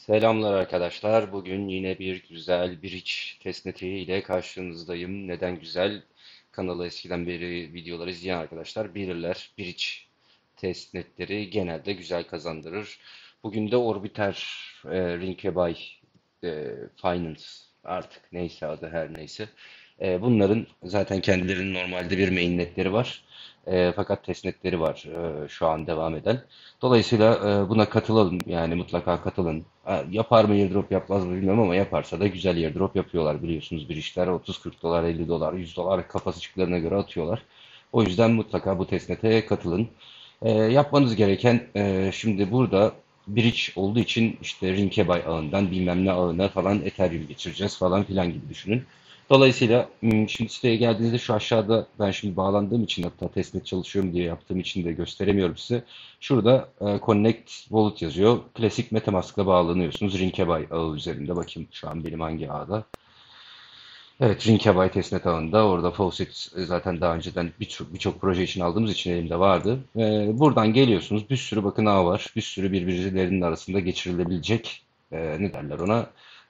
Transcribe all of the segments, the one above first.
Selamlar arkadaşlar. Bugün yine bir güzel bridge testneti ile karşınızdayım. Neden güzel? Kanalı eskiden beri videoları izleyen arkadaşlar bilirler. Bridge testnetleri genelde güzel kazandırır. Bugün de Orbiter Rinkeby Finance artık neyse adı her neyse. Bunların zaten kendilerinin normalde bir mainnetleri var. Fakat testnetleri var şu an devam eden. Dolayısıyla buna katılalım yani mutlaka katılın. Yapar mı airdrop yapmaz mı bilmiyorum ama yaparsa da güzel airdrop yapıyorlar biliyorsunuz bir işler 30-40 dolar 50 dolar 100 dolar kapasitelerine göre atıyorlar. O yüzden mutlaka bu testnete katılın. Yapmanız gereken şimdi burada bridge olduğu için işte Rinkeby ağından bilmem ne ağına falan Ethereum geçireceğiz falan filan gibi düşünün. Dolayısıyla şimdi siteye geldiğinizde şu aşağıda ben şimdi bağlandığım için hatta testnet çalışıyorum diye yaptığım için de gösteremiyorum size. Şurada Connect Wallet yazıyor. Klasik MetaMask'la bağlanıyorsunuz. Rinkeby ağı üzerinde. Bakayım şu an benim hangi ağda. Evet, Rinkeby testnet ağında. Orada Faucet zaten daha önceden birçok proje için aldığımız için elimde vardı. Buradan geliyorsunuz. Bir sürü bakın ağ var. Bir sürü birbirlerinin arasında geçirilebilecek ne derler ona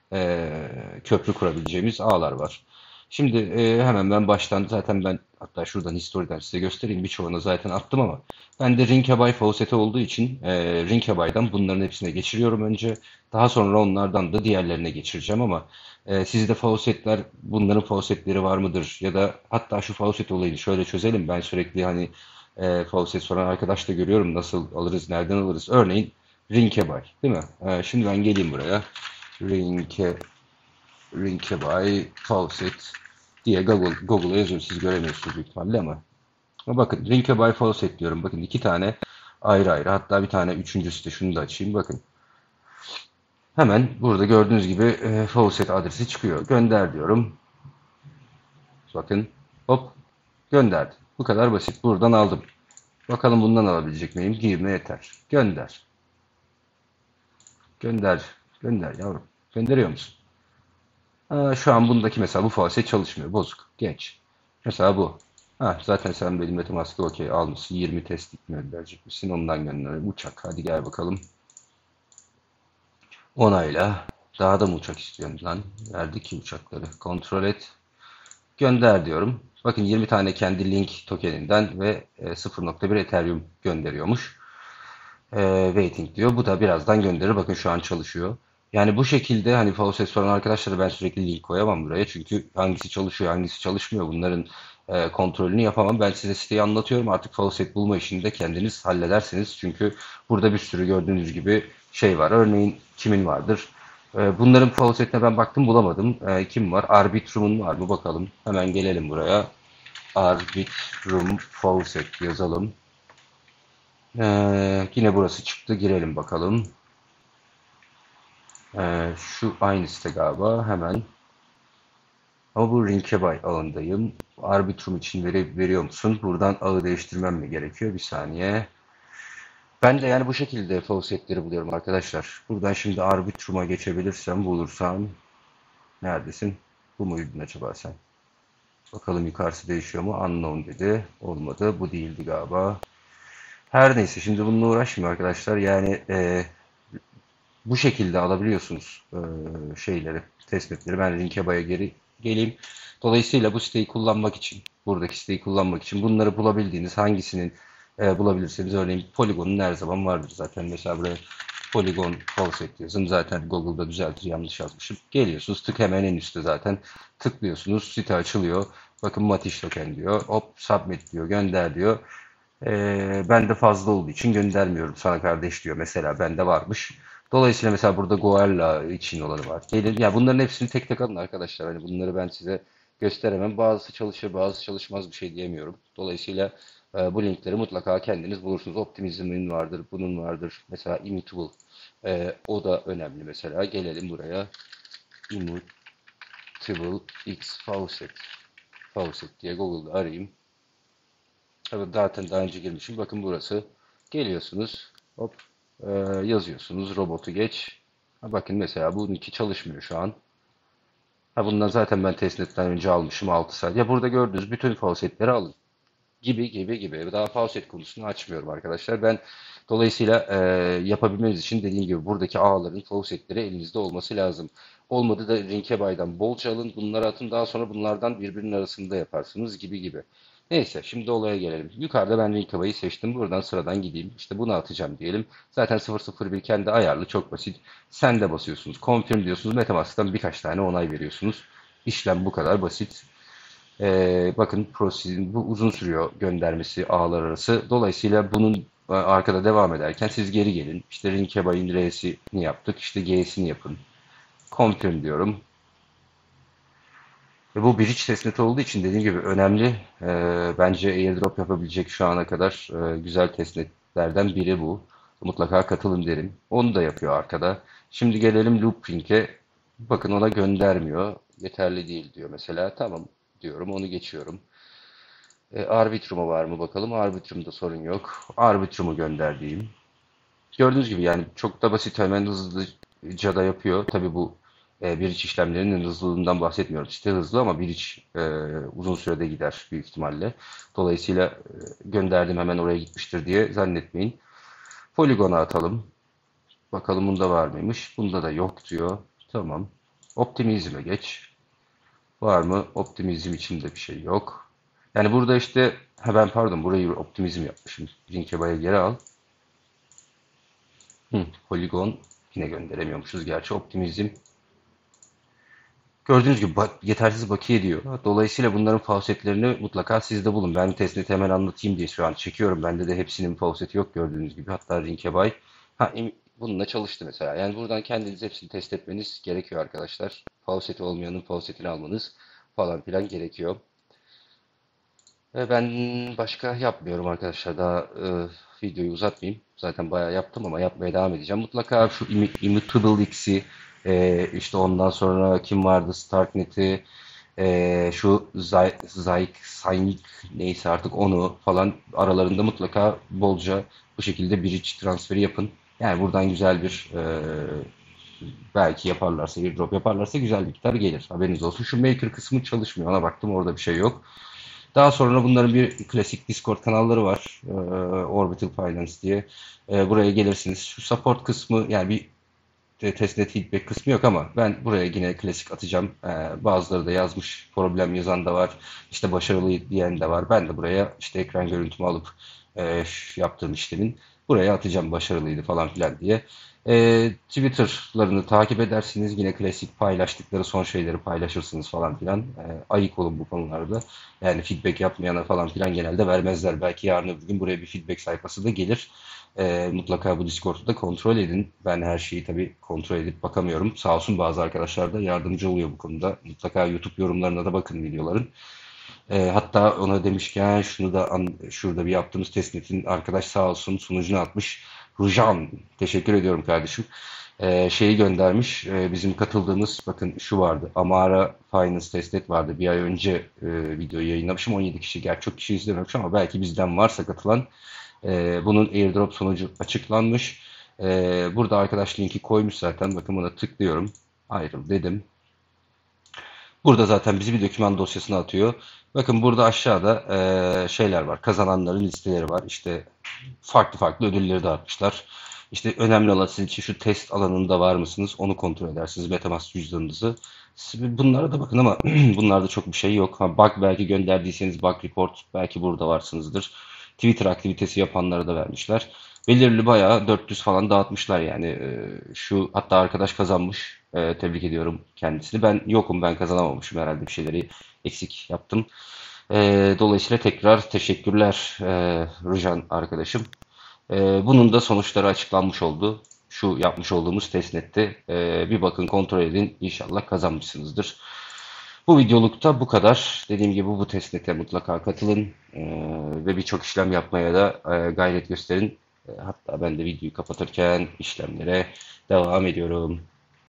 köprü kurabileceğimiz ağlar var. Şimdi hemen ben baştan zaten ben hatta şuradan historiden size göstereyim. Birçoğunu zaten attım ama ben de Rinkeby Faucet'e olduğu için Rinkeby'den bunların hepsine geçiriyorum önce. Daha sonra onlardan da diğerlerine geçireceğim ama sizde faucetler, bunların faucetleri var mıdır? Ya da hatta şu faucet olayını şöyle çözelim. Ben sürekli hani faucet soran arkadaş da görüyorum. Nasıl alırız, nereden alırız? Örneğin Rinkeby, değil mi? Şimdi ben geleyim buraya. Rinke, Rinkeby faucet diye Google'a yazıyorum. Siz göremiyorsunuz büyük ihtimalle ama bakın Rinkeby faucet diyorum. Bakın iki tane ayrı ayrı. Hatta bir tane üçüncüsü de şunu da açayım. Bakın. Hemen burada gördüğünüz gibi faucet adresi çıkıyor. Gönder diyorum. Bakın hop gönderdim. Bu kadar basit. Buradan aldım. Bakalım bundan alabilecek miyim? Girme yeter. Gönder. Gönder. Gönder yavrum. Gönderiyor musun? Şu an bundaki mesela bu faucet çalışmıyor. Bozuk. Geç. Mesela bu. Zaten sen benim MetaMask'ı okey almışsın. 20 test gönderecek misin? Ondan gönder. Uçak. Hadi gel bakalım. Onayla. Daha da mı uçak istiyorsun lan? Verdik ki uçakları. Kontrol et. Gönder diyorum. Bakın 20 tane kendi link tokeninden ve 0.1 Ethereum gönderiyormuş. Waiting diyor. Bu da birazdan gönderir. Bakın şu an çalışıyor. Yani bu şekilde hani Faucet soran arkadaşlara ben sürekli link koyamam buraya. Çünkü hangisi çalışıyor, hangisi çalışmıyor bunların kontrolünü yapamam. Ben size siteyi anlatıyorum. Artık Faucet bulma işini de kendiniz halledersiniz. Çünkü burada bir sürü gördüğünüz gibi şey var. Örneğin kimin vardır? Bunların Faucet'ine ben baktım bulamadım. Kim var? Arbitrum'un var mı bakalım. Hemen gelelim buraya. Arbitrum Faucet yazalım. Yine burası çıktı. Girelim bakalım. Şu aynı site galiba. Hemen. Ama bu Rinkeby ağındayım. Arbitrum için veriyor musun? Buradan ağı değiştirmem mi gerekiyor? Bir saniye. Ben de yani bu şekilde faucetleri buluyorum arkadaşlar. Buradan şimdi Arbitrum'a geçebilirsem bulursam. Neredesin? Bu muydun acaba sen? Bakalım yukarısı değişiyor mu? Unknown dedi. Olmadı. Bu değildi galiba. Her neyse şimdi bununla uğraşmayayım arkadaşlar. Yani bu şekilde alabiliyorsunuz şeyleri, tespitleri. Ben Rinkeby'a geri geleyim. Dolayısıyla bu siteyi kullanmak için, buradaki siteyi kullanmak için bunları bulabildiğiniz hangisinin bulabilirseniz örneğin Polygon'un her zaman vardır zaten. Mesela buraya Polygon Faucet yazın. Zaten Google'da düzeltir yanlış yazmışım. Geliyorsunuz tık hemen en üstte zaten. Tıklıyorsunuz site açılıyor. Bakın Matiş token diyor. Hop submit diyor gönder diyor. Bende fazla olduğu için göndermiyorum sana kardeş diyor. Mesela bende varmış. Dolayısıyla mesela burada Goerla için olanı var. Gelin, ya bunların hepsini tek tek alın arkadaşlar. Hani bunları ben size gösteremem. Bazısı çalışır, bazısı çalışmaz bir şey diyemiyorum. Dolayısıyla bu linkleri mutlaka kendiniz bulursunuz. Optimizm'in vardır, bunun vardır. Mesela Immutable. O da önemli mesela. Gelelim buraya. Immutable X Faucet. Faucet diye Google'da arayayım. Tabii zaten daha önce girmişim. Bakın burası. Geliyorsunuz. Hop. Yazıyorsunuz. Robotu geç. Bakın mesela bununki çalışmıyor şu an. Bundan zaten ben testnetten önce almışım 6 saat. Ya burada gördüğünüz bütün faucetleri alın. Gibi gibi gibi. Daha faucet konusunu açmıyorum arkadaşlar. Ben Dolayısıyla yapabilmeniz için dediğim gibi buradaki ağların, faucetleri elinizde olması lazım. Olmadı da Rinkebay'dan bolca alın, bunları atın, daha sonra bunlardan birbirinin arasında yaparsınız gibi gibi. Neyse, şimdi olaya gelelim. Yukarıda ben Rinkebay'ı seçtim. Buradan sıradan gideyim. İşte bunu atacağım diyelim. Zaten 001 kendi ayarlı, çok basit. Sen de basıyorsunuz. Confirm diyorsunuz. MetaMask'tan birkaç tane onay veriyorsunuz. İşlem bu kadar basit. Bakın prosedür bu uzun sürüyor, göndermesi ağlar arası. Dolayısıyla bunun arkada devam ederken siz geri gelin. İşte Rinkebay'ın R'sini yaptık. İşte G'sini yapın. Confirm diyorum. Ve bu bridge testnet olduğu için dediğim gibi önemli. Bence airdrop yapabilecek şu ana kadar güzel testnetlerden biri bu. Mutlaka katılın derim. Onu da yapıyor arkada. Şimdi gelelim Loopring'e. Bakın ona göndermiyor. Yeterli değil diyor mesela. Tamam diyorum, onu geçiyorum. Arbitrum'a var mı bakalım. Arbitrum'da sorun yok. Arbitrum'u gönder diyeyim. Gördüğünüz gibi yani çok da basit, hemen hızlıca da yapıyor. Tabii bu bir iç işlemlerinin hızlılığından bahsetmiyoruz. İşte hızlı ama bir iç uzun sürede gider büyük ihtimalle. Dolayısıyla gönderdim hemen oraya gitmiştir diye zannetmeyin. Polygon'a atalım. Bakalım bunda var mıymış? Bunda da yok diyor. Tamam. Optimizm'e geç. Var mı? Optimizm içinde bir şey yok. Yani burada işte ben pardon, burayı optimizm yapmışım. Rinkebay'a geri al. Polygon yine gönderemiyormuşuz. Gerçi optimizm gördüğünüz gibi yetersiz bakiye diyor. Dolayısıyla bunların faucetlerini mutlaka sizde bulun. Ben testneti hemen anlatayım diye şu an çekiyorum. Bende de hepsinin fauceti yok gördüğünüz gibi. Hatta Rinkebay. Bununla çalıştı mesela. Yani buradan kendiniz hepsini test etmeniz gerekiyor arkadaşlar. Fauceti olmayanın faucetini almanız falan filan gerekiyor. Ve ben başka yapmıyorum arkadaşlar. Daha videoyu uzatmayayım. Zaten bayağı yaptım ama yapmaya devam edeceğim. Mutlaka şu Immutable X'i, işte ondan sonra kim vardı? Starknet'i, şu Zyk neyse artık, onu falan aralarında mutlaka bolca bu şekilde bridge transferi yapın. Yani buradan güzel bir belki yaparlarsa, bir drop yaparlarsa güzel bir miktar gelir. Haberiniz olsun. Şu maker kısmı çalışmıyor. Ona baktım, orada bir şey yok. Daha sonra bunların bir klasik Discord kanalları var. Orbital Finance diye. Buraya gelirsiniz. Şu support kısmı, yani bir testnet feedback kısmı yok ama ben buraya yine klasik atacağım. Bazıları da yazmış. Problem yazan da var. İşte başarılı diyen de var. Ben de buraya işte ekran görüntümü alıp yaptığım işlemin buraya atacağım, başarılıydı falan filan diye. Twitter'larını takip edersiniz. Yine klasik paylaştıkları son şeyleri paylaşırsınız falan filan. Ayık olun bu konularda. Yani feedback yapmayana falan filan genelde vermezler. Belki yarın öbür gün buraya bir feedback sayfası da gelir. Mutlaka bu Discord'u da kontrol edin. Ben her şeyi tabii kontrol edip bakamıyorum. Sağ olsun bazı arkadaşlar da yardımcı oluyor bu konuda. Mutlaka YouTube yorumlarına da bakın videoların. Hatta ona demişken şunu da şurada bir yaptığımız testnetin arkadaş sağ olsun sunucuna atmış. Rujan, teşekkür ediyorum kardeşim. Şeyi göndermiş. Bizim katıldığımız, bakın şu vardı. Amara Finance testnet vardı. Bir ay önce videoyu yayınlamışım. 17 kişi, gerçi çok kişi izlememiş ama belki bizden varsa katılan. Bunun airdrop sonucu açıklanmış. Burada arkadaş linki koymuş zaten. Bakın buna tıklıyorum. Ayrıl dedim. Burada zaten bizi bir doküman dosyasına atıyor. Bakın burada aşağıda şeyler var. Kazananların listeleri var. İşte farklı farklı ödülleri dağıtmışlar. İşte önemli olan sizin için şu test alanında var mısınız? Onu kontrol edersiniz. MetaMask cüzdanınızı. Bunlara da bakın ama bunlarda çok bir şey yok. Bug belki gönderdiyseniz bug report belki burada varsınızdır. Twitter aktivitesi yapanlara da vermişler. Belirli bayağı 400 falan dağıtmışlar yani. Şu hatta arkadaş kazanmış. Tebrik ediyorum kendisini. Ben yokum, ben kazanamamışım, herhalde bir şeyleri eksik yaptım. Dolayısıyla tekrar teşekkürler Rujan arkadaşım. Bunun da sonuçları açıklanmış oldu. Şu yapmış olduğumuz testnette bir bakın, kontrol edin. İnşallah kazanmışsınızdır. Bu videolukta bu kadar. Dediğim gibi bu testnete mutlaka katılın ve birçok işlem yapmaya da gayret gösterin. Hatta ben de videoyu kapatırken işlemlere devam ediyorum.